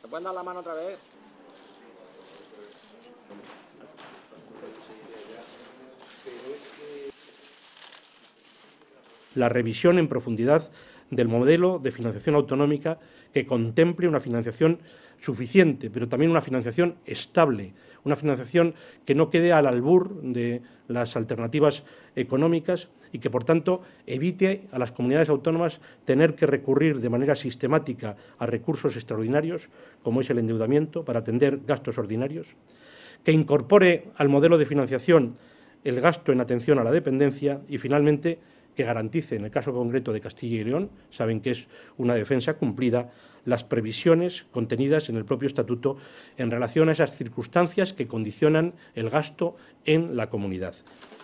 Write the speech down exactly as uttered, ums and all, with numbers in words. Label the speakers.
Speaker 1: ¿Me pueden dar la mano otra vez?
Speaker 2: La revisión en profundidad del modelo de financiación autonómica que contemple una financiación suficiente, pero también una financiación estable, una financiación que no quede al albur de las alternativas económicas y que, por tanto, evite a las comunidades autónomas tener que recurrir de manera sistemática a recursos extraordinarios, como es el endeudamiento, para atender gastos ordinarios, que incorpore al modelo de financiación el gasto en atención a la dependencia y, finalmente, que garantice, en el caso concreto de Castilla y León, saben que es una defensa cumplida, las previsiones contenidas en el propio Estatuto en relación a esas circunstancias que condicionan el gasto en la comunidad.